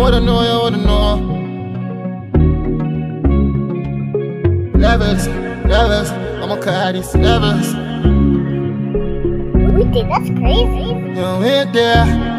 woulda know, you woulda know. Levels, levels, I'ma call this levels. Wicked, that's crazy. You ain't there.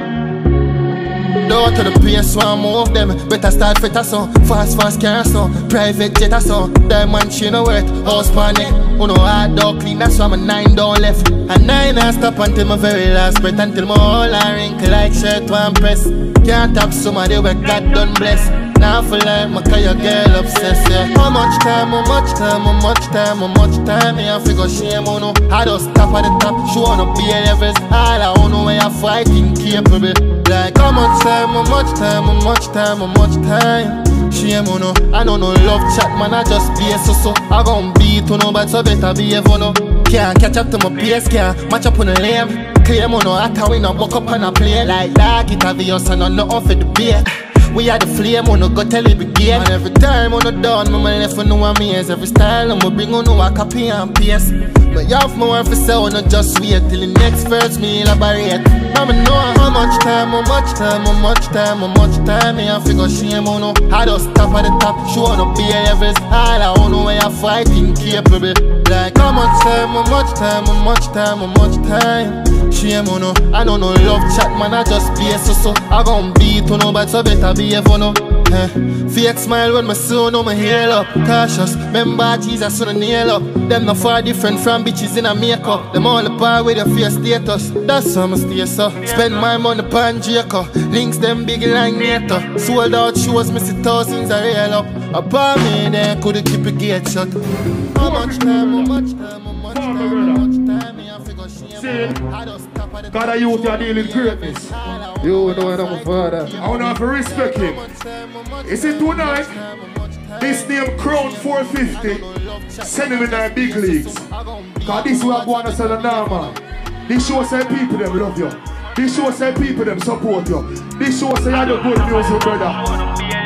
Door to the place where I move them. Better start fit a song. Fast car song. Private jet a song. Diamond chain no worth. House panic. Who know hard dog clean. That's why I'm a 9 down left. And 9 I stop until my very last breath. Until my whole I wrinkle like shirt one press. Can't tap somebody where God done bless. Now for life, my call your girl obsessed, yeah. How much time, how much time, how much time, how much time? Me I figure shame, oh no. I just top at the top, show on up the levels. All I know where you're fighting capable. Like how much time, how much time, how much time, how much time? Shame, oh no. I don't know love chat, man, I just be so. I gon' beat, oh no, but so better behave, oh no. Can't catch up to my pace, can't match up on the lame. Claim, oh no, I can win, I buck up and I play. Like that, it have your son, I'm not off at the beer. We are the flame, on go tell it begin. And every time on the dawn, my left for no amaze. Every style, I'ma bring on no a copy and paste. But you have more for sale, no just wait till the next first me elaborate. Mama know how much time, how much time, how much time, how much time. Me I figure shame, oh no. I just top at the top, show on up the levels. All I know where you're fighting capable. Like how much time, how much time, how much time, how much time. Shame, oh no. I don't know love chat, man, I just be so. I gon' beat, oh no, but so better behave, oh no. Fake smile when my son on my hair up. Cautious, remember Jesus on the nail up. Them not far different from bitches in a makeup. Them all apart with a fear status. That's how I stay so. Spend my money on Jacob. Links them big like NATO. Sold out shows, me see thousands are real up. Upon me then couldn't keep a gate shut. How much time, how much time, how much time, how much time. Me I figure shame. I just stop at the God, you are dealing greatness. You know what I'm a father. I want to have to respect him. Is it tonight? This name Crown 450. Send him in the big leagues. Because this is what I want to sell a normal. This show say people them love you. This show say people them support you. This show say you're the good music, brother.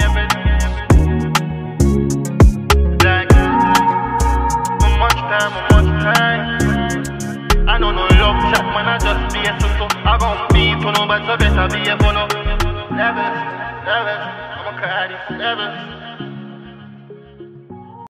I don't know love chat, man, I just be so. I gon' beat, no, but so better be a no. Levels, levels, I'ma call this levels.